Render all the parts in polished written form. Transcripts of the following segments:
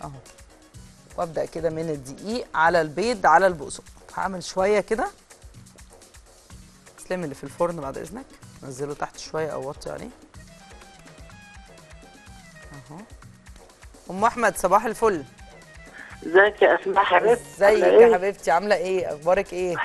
اهو. وابدا كده من الدقيق على البيض على البقسماط. هعمل شويه كده. تسلمي اللي في الفرن بعد اذنك، نزله تحت شويه او وطي عليه اهو. ام احمد صباح الفل. ازيك يا اسماء حبيبتي؟ ازيك يا حبيبتي، عامله ايه؟ اخبارك ايه؟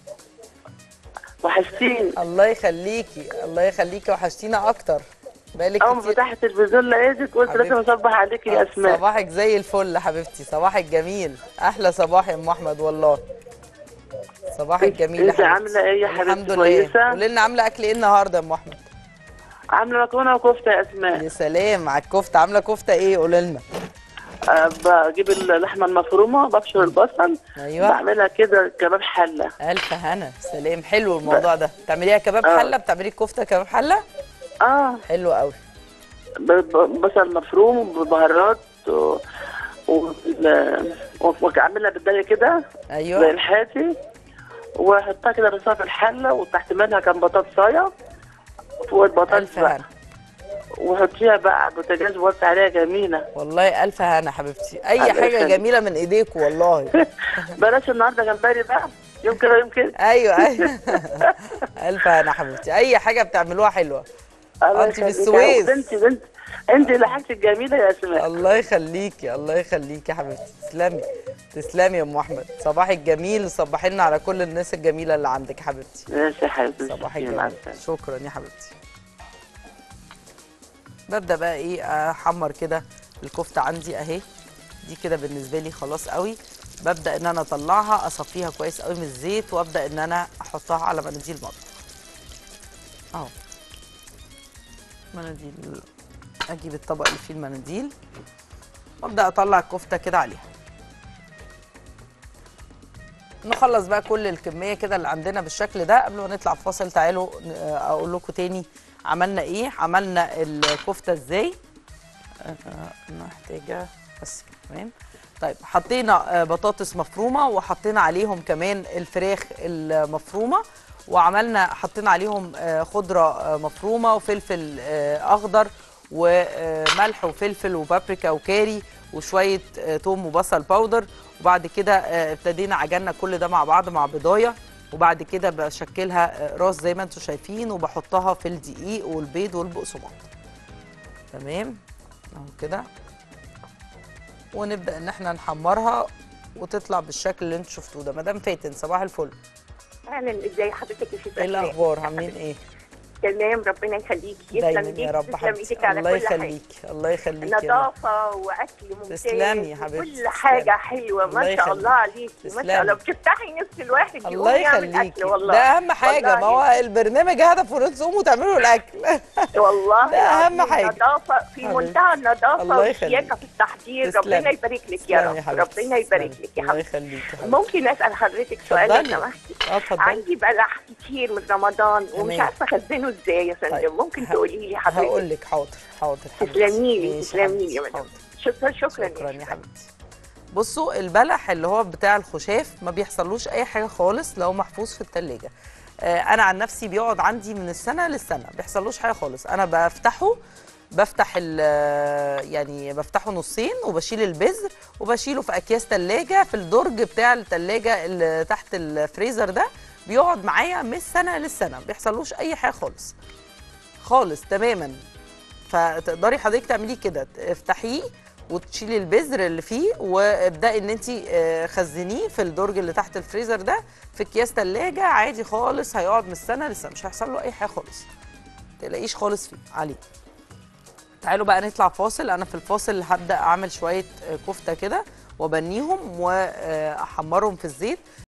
وحشتيني. الله يخليكي الله يخليكي، وحشتينا اكتر. بقالك اول ما كتير. فتحت التلفزيون لقيتك قلت لازم اصبح عليكي يا اسماء. صباحك زي الفل حبيبتي، صباحك جميل، احلى صباح يا ام احمد والله. صباحك جميل يا انت حبيبتي. عامله ايه يا حبيبتي؟ الحمد لله. كويسه. قولي لنا عامله اكل ايه النهارده يا ام احمد؟ عامله مكرونه وكفته يا اسماء. يا سلام على الكفته، عامله كفته ايه؟ قولي لنا. بجيب اللحمه المفرومه، ببشر البصل. ايوه. بعملها كده كباب حله. الف هنا، سلام. حلو الموضوع ده. بتعمليها كباب حله؟ بتعملي الكفته كباب حله؟ اه. حلو قوي. بصل مفروم ببهارات واعملها بالدنيا كده. ايوه. زي الحاتي. واحطها كده رصها في الحله، وتحت منها كان بطاطسايه فوق البطاطس. الف هنا. وحطيها بقى على البوتاجاز ووطي عليها جميله. والله الف هنا حبيبتي، اي حاجه جميله من ايديكوا والله. بلاش النهارده جمبري بقى، يوم كده يوم كده. ايوه ايوه. الف هنا حبيبتي، اي حاجه بتعملوها حلوه. انت في السويس. انت اللي حاجتك جميله يا اسماء. الله يخليكي الله يخليكي يا حبيبتي، تسلمي. تسلمي يا ام احمد، صباحك جميل، صباحي لنا على كل الناس الجميله اللي عندك يا حبيبتي. ماشي يا حبيبتي. صباحك جميل. شكرا يا حبيبتي. ببدا بقى ايه، احمر كده الكفته عندي اهي. دي كده بالنسبه لي خلاص قوي. ببدا ان انا اطلعها اصفيها كويس قوي من الزيت، وابدا ان انا احطها على مناديل مطبخ اهو. مناديل، اجيب الطبق اللي فيه المناديل وابدا اطلع الكفته كده عليها. نخلص بقى كل الكميه كده اللي عندنا بالشكل ده. قبل ما نطلع فاصل تعالوا اقول لكم تاني عملنا ايه. عملنا الكفته ازاي. محتاجه بس تمام. طيب حطينا بطاطس مفرومه، وحطينا عليهم كمان الفراخ المفرومه، وعملنا حطينا عليهم خضره مفرومه وفلفل اخضر وملح وفلفل وبابريكا وكاري وشويه توم وبصل باودر. وبعد كده ابتدينا عجننا كل ده مع بعض مع بضايه، وبعد كده بشكلها راس زي ما انتم شايفين، وبحطها في الدقيق والبيض والبقسماط. تمام اهو كده. ونبدا ان احنا نحمرها وتطلع بالشكل اللي انتم شفتوه ده. مدام فاتن صباح الفل. اهلا، ازي حضرتك يا ست؟ ايه الاخبار؟ عاملين ايه؟ تمام، ربنا يخليكي. دايما يا رب حبيبتي. الله يخليكي الله يخليكي. نظافه واكل ممتاز. تسلمي يا حبيبتي. كل حاجه حلوه ما شاء الله عليكي. ما شاء الله، بتفتحي نفس الواحد الله يقوم يعمل يخليكي. اكل والله. ده اهم حاجه، ما هو البرنامج هدفه ان انتوا تقوموا تعملوا الاكل. والله ده اهم حاجه. نظافه في منتهى النظافه والشياكه في التحضير. ربنا يبارك لك يا رب. ربنا يبارك لك يا الله حبيبتي. يخليكي. ممكن اسال حضرتك سؤال لو سمحتي؟ اتفضلي. عندي بلح كتير من رمضان ومش عارفه اخزنه ازاي يا فندم. ممكن تقولي لي حضرتك؟ هقول لك. حاضر حاضر حبيبتي. تسلمي لي تسلمي لي يا مدام. شكرا شكرا يا حبيبتي. بصوا البلح اللي هو بتاع الخشاف ما بيحصلوش اي حاجه خالص لو محفوظ في التلاجة. انا عن نفسي بيقعد عندي من السنه للسنه، ما بيحصلوش حاجه خالص. انا بفتح يعني بفتحه نصين وبشيل البذر وبشيله في اكياس تلاجة في الدرج بتاع التلاجة اللي تحت الفريزر ده. بيقعد معايا من السنه للسنه، ما بيحصلوش اي حاجه خالص خالص تماما. فتقدري حضرتك تعمليه كده، افتحيه وتشيلي البذر اللي فيه، وابداي ان انت خزنيه في الدرج اللي تحت الفريزر ده في اكياس ثلاجه عادي خالص. هيقعد من السنه للسنه، مش هيحصل له اي حاجه خالص، ما تقلقيش خالص فيه عليه. تعالوا بقى نطلع فاصل. انا في الفاصل هبدا اعمل شويه كفته كده وابنيهم واحمرهم في الزيت.